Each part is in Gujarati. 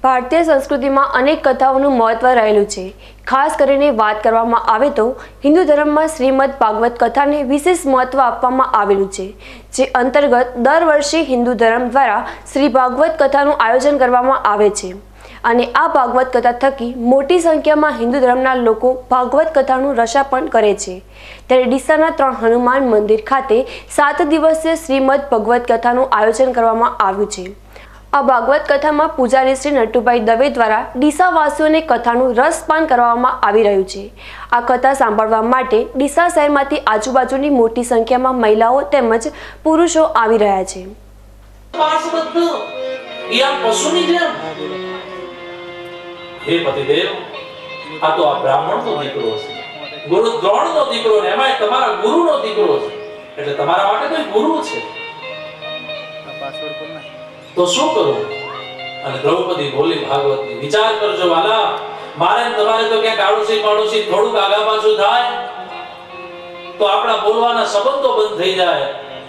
ભારતીય સંસ્કૃતિમાં અનેક કથાઓનું મહત્વ રહેલું છે। ખાસ કરીને વાત કરવામાં આવે તો હિન્દુ ધર્મમાં શ્રીમદ ભાગવત કથાને વિશેષ મહત્વ આપવામાં આવેલું છે, જે અંતર્ગત દર વર્ષે હિન્દુ ધર્મ દ્વારા શ્રી ભાગવત કથાનું આયોજન કરવામાં આવે છે અને આ ભાગવત કથા થકી મોટી સંખ્યામાં હિન્દુ ધર્મના લોકો ભાગવત કથાનું રસાપન કરે છે। ત્યારે ડીસાના 3 હનુમાન મંદિર ખાતે 7 દિવસીય શ્રીમદ ભાગવત કથાનું આયોજન કરવામાં આવ્યું છે। આ ભાગવત કથામાં પૂજારી શ્રી નટુભાઈ દવે દ્વારા ડીસાવાસીઓને કથાનું રસપાન કરવામાં આવી રહ્યું છે। આ કથા સાંભળવા માટે ડીસા શહેરમાંથી આજુબાજુની મોટી સંખ્યામાં મહિલાઓ તેમજ પુરુષો આવી રહ્યા છે। હે પતિદેવ, આ તો આ બ્રાહ્મણનો દીકરો છે, ગુરુ દ્રોણનો દીકરો ને એમાંય તમારા ગુરુનો દીકરો છે, એટલે તમારા માટે કોઈ ગુરુ છે, તો શું કરું? અને દ્રૌપદી બોલી ભાગવતની, વિચાર કરજો વાલા, મારે તમારે તો ક્યાંક આડોશી પાડોશી થોડુંક આગા પાછું થાય તો આપણા બોલવાના સંબંધો બંધ થઈ જાય,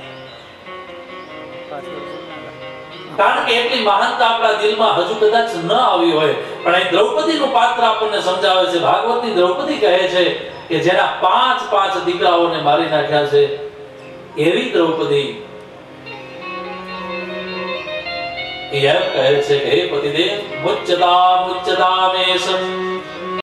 કારણ કે એટલી મહાનતા આપણા દિલમાં હજુ કદાચ ન આવી હોય। પણ અહીં દ્રૌપદીનું પાત્ર આપણને સમજાવે છે। ભાગવતની દ્રૌપદી કહે છે કે જેના 5 દીકરાઓને મારી નાખ્યા છે, એવી દ્રૌપદી એમ કહે છે કે હે પતિદેવ, મુચ્યતા મુચ્યતા મેષમ